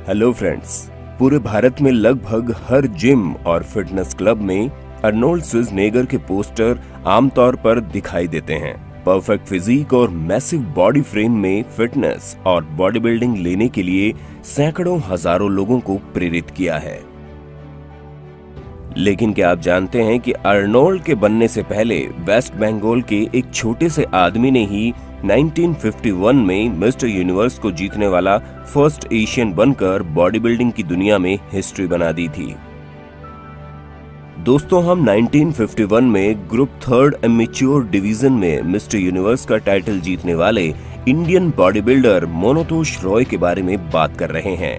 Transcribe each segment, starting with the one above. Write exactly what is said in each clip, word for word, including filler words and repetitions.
Hello friends, पूरे भारत में लगभग हर जिम और फिटनेस क्लब में अर्नोल्ड श्वार्ज़नेगर के पोस्टर आमतौर पर दिखाई देते हैं। परफेक्ट फिजिक और मैसिव बॉडी फ्रेम में फिटनेस और बॉडी बिल्डिंग लेने के लिए सैकड़ों हजारों लोगों को प्रेरित किया है। लेकिन क्या आप जानते हैं कि अर्नोल्ड के बनने से पहले वेस्ट बंगाल के एक छोटे से आदमी ने ही उन्नीस सौ इक्यावन में मिस्टर यूनिवर्स को जीतने वाला फर्स्ट एशियन बनकर बॉडी बिल्डिंग की दुनिया में हिस्ट्री बना दी थी। दोस्तों, हम उन्नीस सौ इक्यावन में ग्रुप थर्ड एमेच्योर डिवीजन में मिस्टर यूनिवर्स का टाइटल जीतने वाले Indian body builder Monotosh Roy के बारे में बात कर रहे हैं।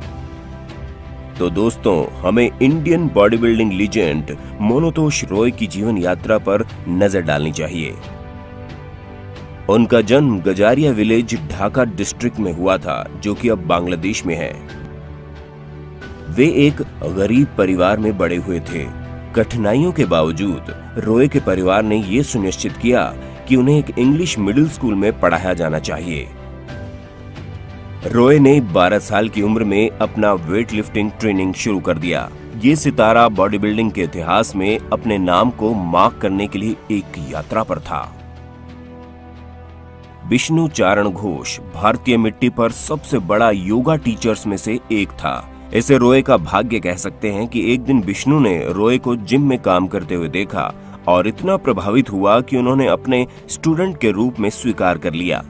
तो दोस्तों, हमें Indian body building legend Monotosh Roy की जीवन यात्रा पर नजर डालनी चाहिए। उनका जन्म गजारिया विलेज, ढाका डिस्ट्रिक्ट में हुआ था, जो कि अब बांग्लादेश में है। वे एक गरीब परिवार में बड़े हुए थे। कठिनाइयों के बावजूद रॉय के परिवार ने यह सुनिश्चित किया कि उन्हें एक इंग्लिश मिडिल स्कूल में पढ़ाया जाना चाहिए। रॉय ने बारह साल की उम्र में अपना वेट लिफ्टिंग ट्रेनिंग शुरू कर दिया। ये सितारा बॉडी बिल्डिंग के इतिहास में अपने नाम को मार्क करने के लिए एक यात्रा पर था। विष्णु चारण घोष भारतीय मिट्टी पर सबसे बड़ा योगा टीचर्स में से एक था। इसे रॉय का भाग्य कह सकते हैं कि एक दिन विष्णु ने रॉय को जिम में काम करते हुए देखा और इतना प्रभावित हुआ कि उन्होंने अपने स्टूडेंट के रूप में स्वीकार कर लिया।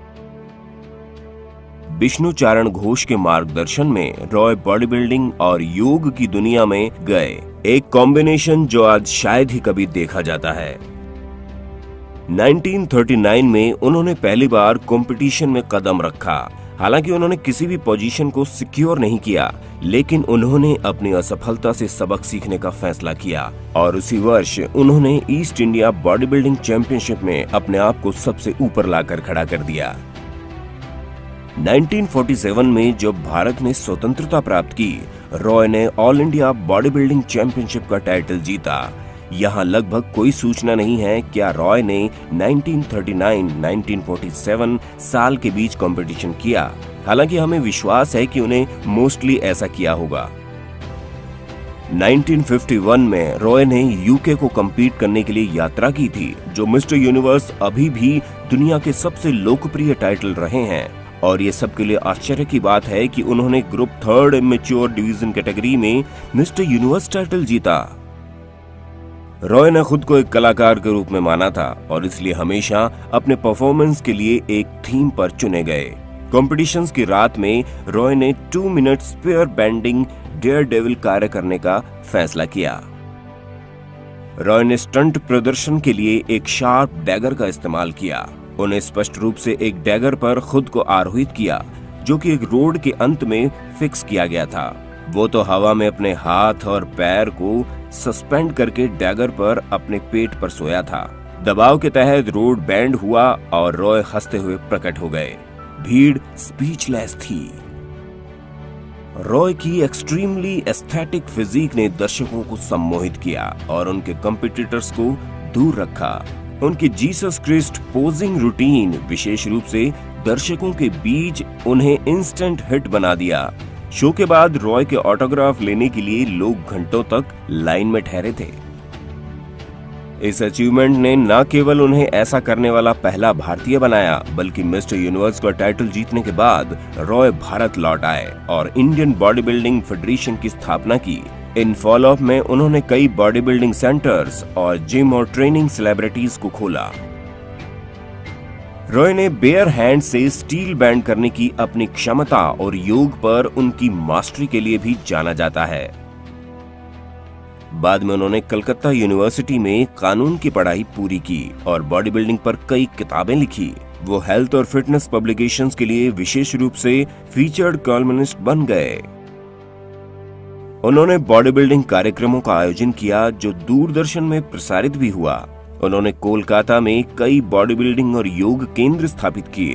विष्णु चारण घोष के मार्गदर्शन में रॉय बॉडी बिल्डिंग और योग की दुनिया में गए, एक कॉम्बिनेशन जो आज शायद ही कभी देखा जाता है। उन्नीस सौ उनतालीस में उन्होंने पहली बार कंपटीशन में कदम रखा। हालांकि उन्होंने किसी भी पोजीशन को सिक्योर नहीं किया, लेकिन उन्होंने अपनी असफलता से सबक सीखने का फैसला किया और उसी वर्ष उन्होंने East India body building championship में अपने आप को सबसे ऊपर लाकर खड़ा कर दिया। उन्नीस सौ सैंतालीस में जब भारत ने स्वतंत्रता प्राप्त की, रॉय ने all India body building championship का टाइटल जीता। यहाँ लगभग कोई सूचना नहीं है क्या रॉय ने उन्नीस सौ उनतालीस उन्नीस सौ सैंतालीस साल के बीच कंपटीशन किया। हालांकि हमें विश्वास है कि उन्हें मोस्टली ऐसा किया होगा। उन्नीस सौ इक्यावन में रॉय ने यूके को कम्पीट करने के लिए यात्रा की थी, जो मिस्टर यूनिवर्स अभी भी दुनिया के सबसे लोकप्रिय टाइटल रहे हैं। और ये सबके लिए आश्चर्य की बात है कि उन्होंने group third mature division category में मिस्टर यूनिवर्स टाइटल जीता। रॉय ने खुद को एक कलाकार के रूप में माना था और इसलिए हमेशा अपने परफॉर्मेंस के लिए एक थीम पर चुने गए। कॉम्पिटिशन्स की रात में रॉय ने two minute spear bending dare devil कार्य करने का फैसला किया। रॉय ने स्टंट प्रदर्शन के लिए एक शार्प डैगर का इस्तेमाल किया। उन्हें स्पष्ट रूप से एक डैगर पर खुद को आरोहित किया, जो कि एक रोड के अंत में फिक्स किया गया था। वो तो हवा में अपने हाथ और पैर को सस्पेंड करके डैगर पर अपने पेट पर सोया था। दबाव के तहत रोड बैंड हुआ और रॉय हंसते हुए प्रकट हो गए। भीड़ स्पीचलेस थी। रॉय की एक्सट्रीमली एस्थेटिक फिजिक ने दर्शकों को सम्मोहित किया और उनके कंपीटिटर्स को दूर रखा। उनकी जीसस क्रिस्ट पोजिंग रूटीन विशेष रूप से दर्शकों के बीच उन्हें इंस्टेंट हिट बना दिया। शो के बाद रॉय के ऑटोग्राफ लेने के लिए लोग घंटों तक लाइन में ठहरे थे। इस अचीवमेंट ने न केवल उन्हें ऐसा करने वाला पहला भारतीय बनाया, बल्कि मिस्टर यूनिवर्स का टाइटल जीतने के बाद रॉय भारत लौट आए और इंडियन बॉडी बिल्डिंग फेडरेशन की स्थापना की। इन फॉलोअप में उन्होंने कई बॉडी बिल्डिंग सेंटर्स और जिम और ट्रेनिंग सेलिब्रिटीज को खोला। रॉय ने बेयर हैंड से स्टील बैंड करने की अपनी क्षमता और योग पर उनकी मास्टरी के लिए भी जाना जाता है। बाद में उन्होंने कलकत्ता यूनिवर्सिटी में कानून की पढ़ाई पूरी की और बॉडी बिल्डिंग पर कई किताबें लिखी। वो हेल्थ और फिटनेस पब्लिकेशंस के लिए विशेष रूप से फीचर्ड कॉलमनिस्ट बन गए। उन्होंने बॉडी बिल्डिंग कार्यक्रमों का आयोजन किया, जो दूरदर्शन में प्रसारित भी हुआ। उन्होंने कोलकाता में कई बॉडी बिल्डिंग और योग केंद्र स्थापित किए।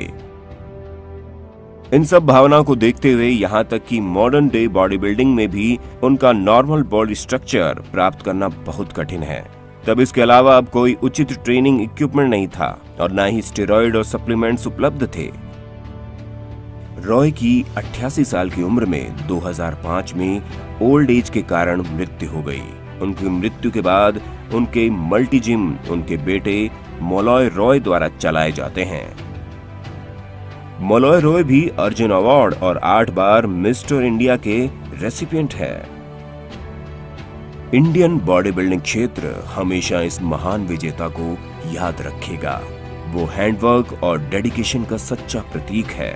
इन सब भावनाओं को देखते हुए यहाँ तक कि मॉडर्न डे बॉडी बिल्डिंग में भी उनका नॉर्मल बॉडी स्ट्रक्चर प्राप्त करना बहुत कठिन है। तब इसके अलावा अब कोई उचित ट्रेनिंग इक्विपमेंट नहीं था और न ही स्टेरॉइड और सप्लीमेंट्स उपलब्ध थे। रॉय की अट्ठासी साल की उम्र में दो हज़ार पाँच में ओल्ड एज के कारण मृत्यु हो गई। उनकी मृत्यु के बाद उनके मल्टी जिम उनके बेटे मोलॉय रॉय द्वारा चलाए जाते हैं। मोलॉय रॉय भी अर्जुन अवार्ड और आठ बार मिस्टर इंडिया के रेसिपिएंट है। इंडियन बॉडी बिल्डिंग क्षेत्र हमेशा इस महान विजेता को याद रखेगा। वो हैंडवर्क और डेडिकेशन का सच्चा प्रतीक है।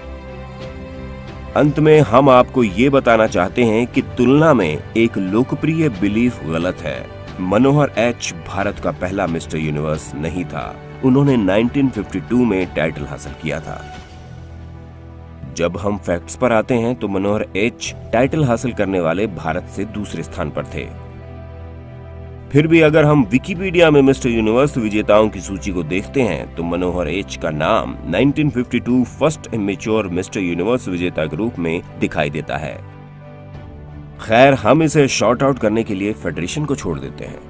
अंत में हम आपको ये बताना चाहते हैं कि तुलना में एक लोकप्रिय बिलीफ गलत है। मनोहर एच भारत का पहला मिस्टर यूनिवर्स नहीं था। उन्होंने उन्नीस सौ बावन में टाइटल हासिल किया था। जब हम फैक्ट्स पर आते हैं तो मनोहर एच टाइटल हासिल करने वाले भारत से दूसरे स्थान पर थे। फिर भी अगर हम विकिपीडिया में मिस्टर यूनिवर्स विजेताओं की सूची को देखते हैं तो मनोहर एच का नाम उन्नीस सौ बावन फर्स्ट इमेच्योर मिस्टर यूनिवर्स विजेता के रूप में दिखाई देता है। खैर, हम इसे शॉर्ट आउट करने के लिए फेडरेशन को छोड़ देते हैं।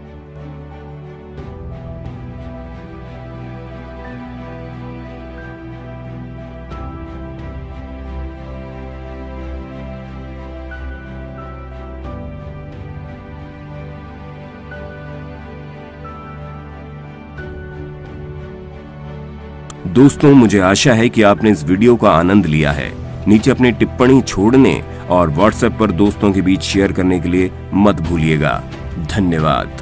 दोस्तों, मुझे आशा है कि आपने इस वीडियो का आनंद लिया है। नीचे अपनी टिप्पणी छोड़ने और व्हाट्सएप पर दोस्तों के बीच शेयर करने के लिए मत भूलिएगा। धन्यवाद।